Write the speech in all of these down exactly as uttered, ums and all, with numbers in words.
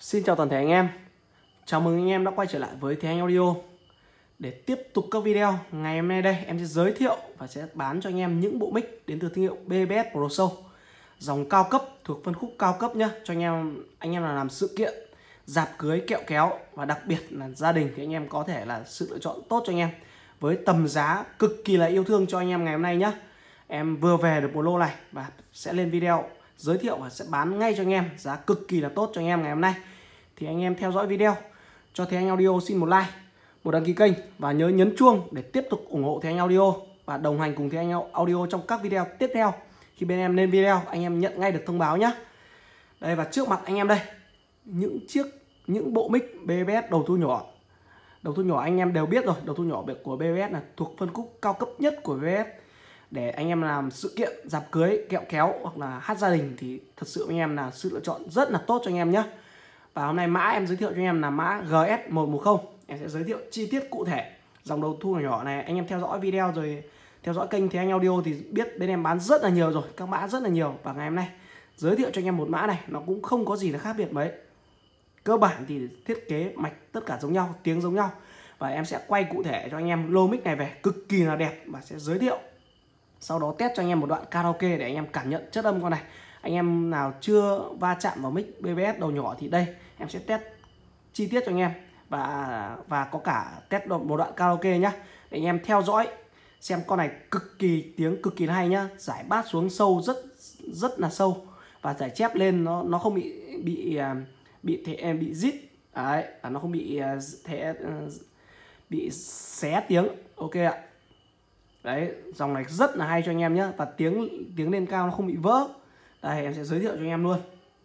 Xin chào toàn thể anh em. Chào mừng anh em đã quay trở lại với Thế Anh Audio. Để tiếp tục các video, ngày hôm nay đây em sẽ giới thiệu và sẽ bán cho anh em những bộ mic đến từ thương hiệu bê bê ét Pro Show, dòng cao cấp thuộc phân khúc cao cấp nhá, cho anh em anh em là làm sự kiện, dạp cưới, kẹo kéo và đặc biệt là gia đình thì anh em có thể là sự lựa chọn tốt cho anh em với tầm giá cực kỳ là yêu thương cho anh em ngày hôm nay nhá. Em vừa về được một lô này và sẽ lên video giới thiệu và sẽ bán ngay cho anh em giá cực kỳ là tốt cho anh em ngày hôm nay. Thì anh em theo dõi video cho Thế Anh Audio xin một like, một đăng ký kênh và nhớ nhấn chuông để tiếp tục ủng hộ Thế Anh Audio và đồng hành cùng Thế Anh Audio trong các video tiếp theo. Khi bên em lên video anh em nhận ngay được thông báo nhé. Đây, và trước mặt anh em đây những chiếc những bộ mic bê bê ét đầu thu nhỏ. Đầu thu nhỏ anh em đều biết rồi, đầu thu nhỏ của bê bê ét là thuộc phân khúc cao cấp nhất của bê bê ét. Để anh em làm sự kiện, dạp cưới, kẹo kéo hoặc là hát gia đình thì thật sự anh em là sự lựa chọn rất là tốt cho anh em nhé. Và hôm nay mã em giới thiệu cho anh em là mã G S một một không. Em sẽ giới thiệu chi tiết cụ thể dòng đầu thu nhỏ này. Anh em theo dõi video rồi theo dõi kênh Thế Anh Audio thì biết bên em bán rất là nhiều rồi, các mã rất là nhiều. Và ngày hôm nay giới thiệu cho anh em một mã này, nó cũng không có gì là khác biệt mấy. Cơ bản thì thiết kế mạch tất cả giống nhau, tiếng giống nhau. Và em sẽ quay cụ thể cho anh em lô mic này về cực kỳ là đẹp và sẽ giới thiệu. Sau đó test cho anh em một đoạn karaoke để anh em cảm nhận chất âm con này. Anh em nào chưa va chạm vào mic bê bê ét đầu nhỏ thì đây em sẽ test chi tiết cho anh em và và có cả test một đoạn karaoke nhá, để anh em theo dõi xem con này cực kỳ tiếng cực kỳ hay nhá. Giải bass xuống sâu rất rất là sâu và giải chép lên nó nó không bị bị bị thế bị rít đấy, và nó không bị thế bị xé tiếng. Ok ạ. Đấy, dòng này rất là hay cho anh em nhé. Và tiếng tiếng lên cao nó không bị vỡ. Đây em sẽ giới thiệu cho anh em luôn.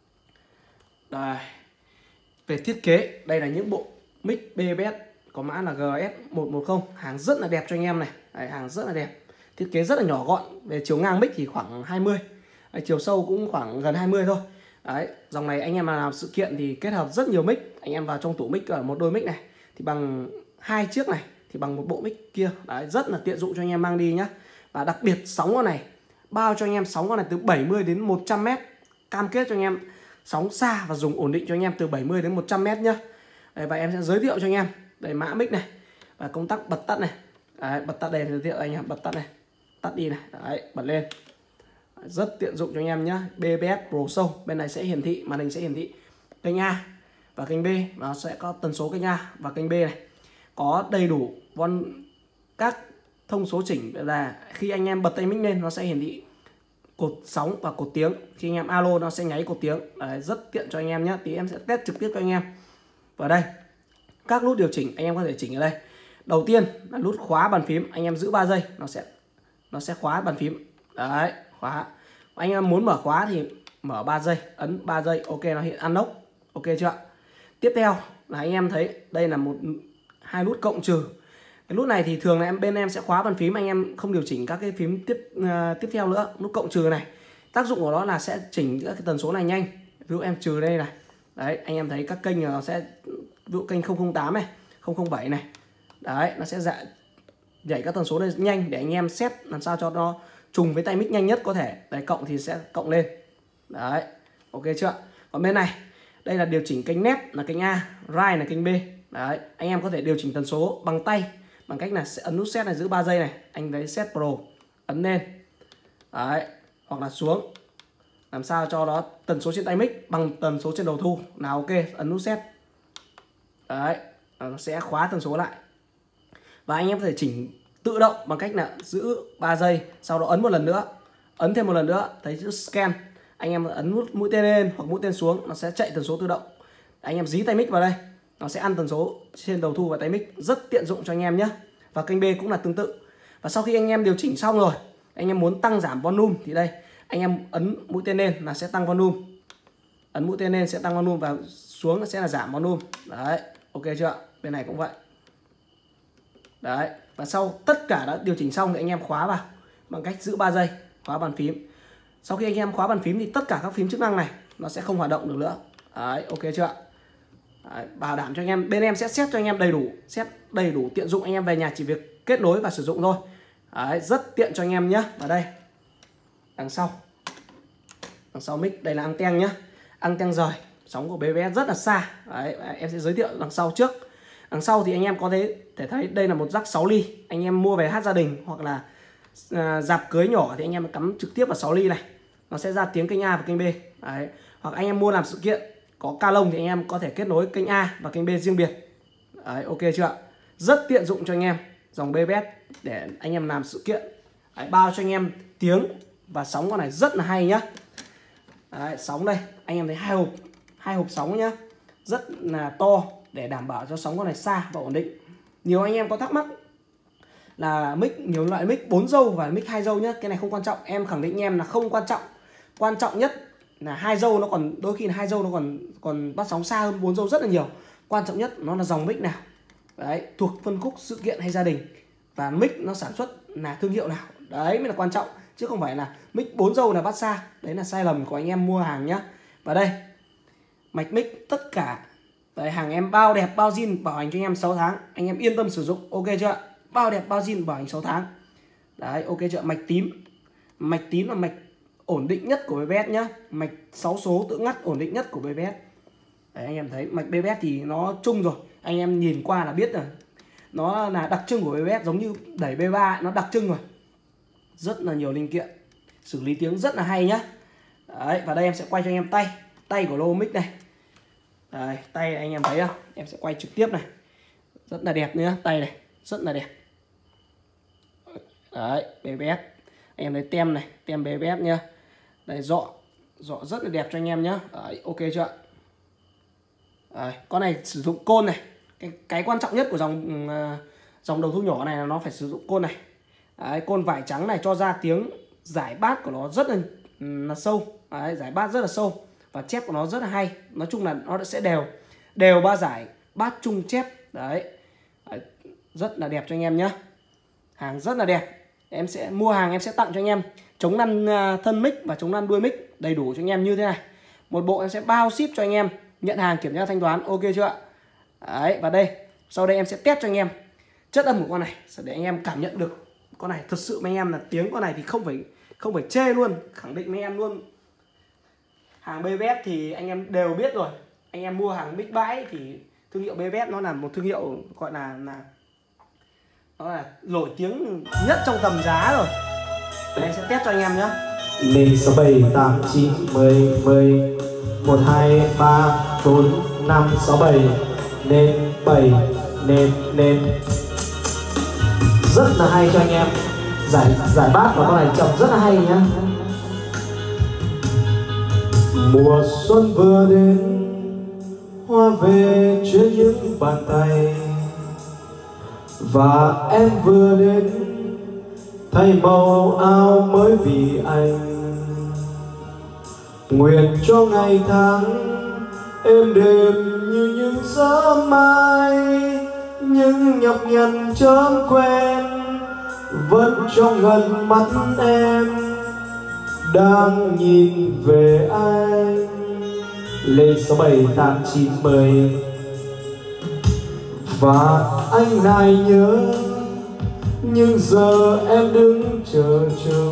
Đây, về thiết kế, đây là những bộ mic bê bê ét có mã là G S một một không. Hàng rất là đẹp cho anh em này. Đấy, hàng rất là đẹp. Thiết kế rất là nhỏ gọn. Về chiều ngang mic thì khoảng hai mươi. Đấy, chiều sâu cũng khoảng gần hai mươi thôi. Đấy, dòng này anh em mà làm sự kiện thì kết hợp rất nhiều mic. Anh em vào trong tủ mic ở một đôi mic này thì bằng hai chiếc này thì bằng một bộ mic kia. Đấy, rất là tiện dụng cho anh em mang đi nhá. Và đặc biệt sóng con này bao cho anh em sóng con này từ bảy mươi đến một trăm mét. Cam kết cho anh em sóng xa và dùng ổn định cho anh em từ bảy mươi đến một trăm mét nhá. Đấy, và em sẽ giới thiệu cho anh em đây mã mic này và công tắc bật tắt này. Đấy, bật tắt đây giới thiệu anh em, bật tắt này, tắt đi này. Đấy, bật lên. Đấy, rất tiện dụng cho anh em nhá. bê bê ét Pro Show, bên này sẽ hiển thị, màn hình sẽ hiển thị kênh A và kênh B, nó sẽ có tần số kênh A và kênh B này. Có đầy đủ von các thông số chỉnh là khi anh em bật tay mic lên nó sẽ hiển thị cột sóng và cột tiếng. Khi anh em alo nó sẽ nháy cột tiếng. Đấy, rất tiện cho anh em nhé. Thì em sẽ test trực tiếp cho anh em. Và đây, các nút điều chỉnh anh em có thể chỉnh ở đây. Đầu tiên là nút khóa bàn phím, anh em giữ ba giây nó sẽ nó sẽ khóa bàn phím. Đấy, khóa. Anh em muốn mở khóa thì mở ba giây, ấn ba giây, ok nó hiện unlock. Ok chưa? Tiếp theo là anh em thấy đây là một hai nút cộng trừ. Cái nút này thì thường là em bên em sẽ khóa bàn phím, anh em không điều chỉnh các cái phím tiếp uh, tiếp theo nữa. Nút cộng trừ này, tác dụng của nó là sẽ chỉnh các cái tần số này nhanh. Ví dụ em trừ đây này. Đấy, anh em thấy các kênh nó sẽ ví dụ kênh không không tám này, không không bảy này. Đấy, nó sẽ dạ nhảy các tần số này nhanh để anh em set làm sao cho nó trùng với tay mic nhanh nhất có thể. Đấy, cộng thì sẽ cộng lên. Đấy, ok chưa? Còn bên này, đây là điều chỉnh kênh nét là kênh A, right là kênh B. Đấy, anh em có thể điều chỉnh tần số bằng tay bằng cách là sẽ ấn nút set này, giữ ba giây này, anh lấy set pro, ấn lên. Đấy, hoặc là xuống. Làm sao cho nó tần số trên tay mic bằng tần số trên đầu thu. Nào ok, ấn nút set. Đấy, nó sẽ khóa tần số lại. Và anh em có thể chỉnh tự động bằng cách là giữ ba giây, sau đó ấn một lần nữa, ấn thêm một lần nữa, thấy chữ scan. Anh em ấn nút mũi tên lên hoặc mũi tên xuống, nó sẽ chạy tần số tự động. Anh em dí tay mic vào đây, nó sẽ ăn tần số trên đầu thu và tay mic, rất tiện dụng cho anh em nhé. Và kênh B cũng là tương tự. Và sau khi anh em điều chỉnh xong rồi, anh em muốn tăng giảm volume thì đây, anh em ấn mũi tên lên là sẽ tăng volume, ấn mũi tên lên sẽ tăng volume và xuống sẽ là giảm volume. Đấy, ok chưa? Bên này cũng vậy. Đấy, và sau tất cả đã điều chỉnh xong thì anh em khóa vào bằng cách giữ ba giây, khóa bàn phím. Sau khi anh em khóa bàn phím thì tất cả các phím chức năng này nó sẽ không hoạt động được nữa. Đấy, ok chưa? Đấy, bảo đảm cho anh em, bên em sẽ set cho anh em đầy đủ, set đầy đủ tiện dụng, anh em về nhà chỉ việc kết nối và sử dụng thôi. Đấy, rất tiện cho anh em nhé. Và đây, đằng sau, đằng sau mic đây là anten nhé, anten rời Sóng của bê bê ét rất là xa. Đấy, em sẽ giới thiệu đằng sau trước. Đằng sau thì anh em có thể, thể thấy đây là một jack sáu ly. Anh em mua về hát gia đình hoặc là à, dạp cưới nhỏ thì anh em cắm trực tiếp vào sáu ly này. Nó sẽ ra tiếng kênh A và kênh B. Đấy. Hoặc anh em mua làm sự kiện có ca lông thì anh em có thể kết nối kênh A và kênh B riêng biệt. Đấy, ok chưa? Rất tiện dụng cho anh em dòng bê bê ét để anh em làm sự kiện. Đấy, bao cho anh em tiếng và sóng con này rất là hay nhá. Đấy, sóng đây anh em thấy hai hộp hai hộp sóng nhá, rất là to để đảm bảo cho sóng con này xa và ổn định. Nhiều anh em có thắc mắc là mic, nhiều loại mic bốn dâu và mic hai dâu nhá, cái này không quan trọng, em khẳng định anh em là không quan trọng. Quan trọng nhất là hai dâu, nó còn đôi khi là hai dâu nó còn còn bắt sóng xa hơn bốn dâu rất là nhiều. Quan trọng nhất nó là dòng mic nào, đấy, thuộc phân khúc sự kiện hay gia đình, và mic nó sản xuất là thương hiệu nào, đấy mới là quan trọng, chứ không phải là mic bốn dâu là bắt xa. Đấy là sai lầm của anh em mua hàng nhá. Và đây mạch mic tất cả đấy, hàng em bao đẹp bao zin, bảo hành cho anh em sáu tháng, anh em yên tâm sử dụng, ok chưa? Bao đẹp bao zin, bảo hành sáu tháng. Đấy, ok chưa? Mạch tím, mạch tím là mạch ổn định nhất của bê bê ét nhá, mạch sáu số tự ngắt ổn định nhất của bê bê ét. Đấy, anh em thấy mạch bê bê ét thì nó chung rồi, anh em nhìn qua là biết rồi, nó là đặc trưng của bê bê ét, giống như đẩy bê ba ấy, nó đặc trưng rồi, rất là nhiều linh kiện, xử lý tiếng rất là hay nhá. Đấy, và đây em sẽ quay cho anh em tay tay của lô mic này. Đấy, tay anh em thấy không? Em sẽ quay trực tiếp này, rất là đẹp nữa, tay này rất là đẹp. Đấy, bê bê ét, anh em thấy tem này, tem bê bê ét nhá. Đây, dọ dọ rất là đẹp cho anh em nhá. Đấy, ok chưa? Đấy, con này sử dụng côn này, cái cái quan trọng nhất của dòng uh, dòng đầu thu nhỏ này là nó phải sử dụng côn này. Đấy, côn vải trắng này cho ra tiếng giải bát của nó rất là, là sâu. Đấy, giải bát rất là sâu và chép của nó rất là hay. Nói chung là nó sẽ đều đều ba giải bát chung chép. Đấy. Đấy, rất là đẹp cho anh em nhá. Hàng rất là đẹp. Em sẽ mua hàng em sẽ tặng cho anh em chống lăn thân mic và chống lăn đuôi mic đầy đủ cho anh em như thế này. Một bộ em sẽ bao ship cho anh em, nhận hàng kiểm tra thanh toán, ok chưa ạ? Đấy, và đây sau đây em sẽ test cho anh em chất âm của con này để anh em cảm nhận được con này thật sự với anh em là tiếng con này thì không phải không phải chê luôn, khẳng định với anh em luôn. Hàng bê bê ét thì anh em đều biết rồi, anh em mua hàng mic bãi thì thương hiệu bê bê ét nó là một thương hiệu gọi là là nó là nổi tiếng nhất trong tầm giá rồi. Để em sẽ test cho anh em nhé. Linh sáu bảy tám chín mười mười một hai ba bốn năm sáu bảy nên bảy nên nên rất là hay cho anh em. Giải giải bát của con này trầm rất là hay nhá. Mùa xuân vừa đến, hoa về trên những bàn tay, và em vừa đến thay màu áo mới vì anh. Nguyện cho ngày tháng êm đềm như những sớm mai, những nhọc nhằn chớm quen vẫn trong ngần mắt em đang nhìn về anh. Lên sáu bảy tám chín mười và anh lại nhớ nhưng giờ em đứng chờ trông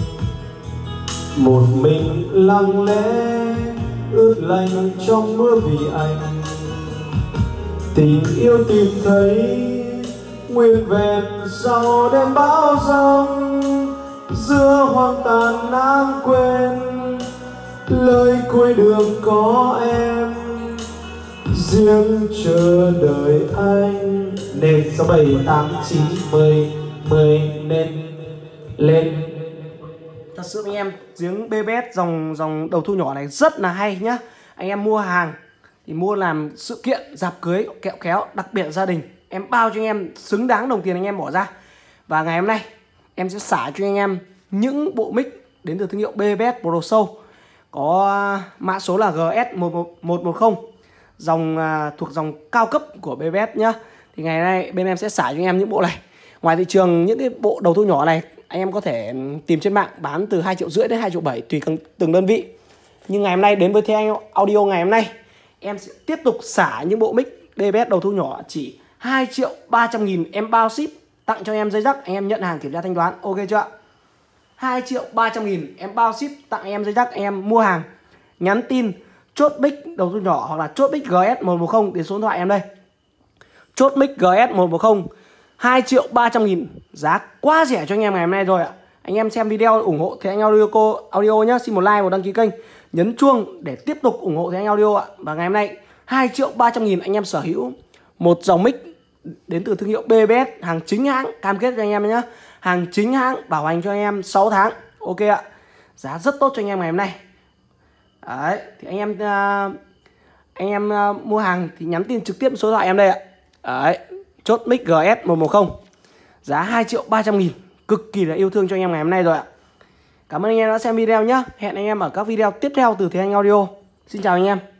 một mình lặng lẽ ướt lạnh trong mưa vì anh. Tình yêu tìm thấy nguyên vẹn sau đêm bão giông, giữa hoang tàn lãng quên lời cuối đường có em riêng chờ đợi anh. Nên sáu bảy tám chín mười mười nên lên. Thật sự anh em, giếng bê bê ét dòng dòng đầu thu nhỏ này rất là hay nhá. Anh em mua hàng thì mua làm sự kiện, dạp cưới, kẹo kéo, đặc biệt gia đình, em bao cho anh em xứng đáng đồng tiền anh em bỏ ra. Và ngày hôm nay em sẽ xả cho anh em những bộ mic đến từ thương hiệu bê bê ét Pro Show, có mã số là G S một một một không, dòng uh, thuộc dòng cao cấp của bê bê ét nhá. Thì ngày nay bên em sẽ xả cho anh em những bộ này. Ngoài thị trường những cái bộ đầu thu nhỏ này anh em có thể tìm trên mạng bán từ hai triệu rưỡi đến hai triệu bảy tùy từng đơn vị. Nhưng ngày hôm nay đến với Thế Anh Audio ngày hôm nay em sẽ tiếp tục xả những bộ mic bê bê ét đầu thu nhỏ chỉ hai triệu ba trăm nghìn, em bao ship tặng cho anh em dây rắc, anh em nhận hàng kiểm tra thanh toán, ok chưa ạ? hai triệu ba trăm nghìn em bao ship tặng anh em dây rắc, anh em mua hàng nhắn tin chốt mic đầu thu nhỏ hoặc là chốt mic giê ét một một không đến số điện thoại em đây. Chốt mic giê ét một một không hai triệu ba trăm nghìn, giá quá rẻ cho anh em ngày hôm nay rồi ạ. Anh em xem video ủng hộ Thế Anh Audio cô Audio nhé, xin một like, một đăng ký kênh, nhấn chuông để tiếp tục ủng hộ Thế Anh Audio ạ. Và ngày hôm nay hai triệu ba trăm nghìn anh em sở hữu một dòng mic đến từ thương hiệu bê bê ét, hàng chính hãng, cam kết cho anh em nhé. Hàng chính hãng, bảo hành cho anh em sáu tháng. Ok ạ. Giá rất tốt cho anh em ngày hôm nay. Đấy, thì anh em uh, anh em uh, mua hàng thì nhắn tin trực tiếp số điện thoại em đây ạ. Đấy, chốt mic giê ét một một không, giá hai triệu ba trăm nghìn, cực kỳ là yêu thương cho anh em ngày hôm nay rồi ạ. Cảm ơn anh em đã xem video nhé. Hẹn anh em ở các video tiếp theo từ Thế Anh Audio. Xin chào anh em.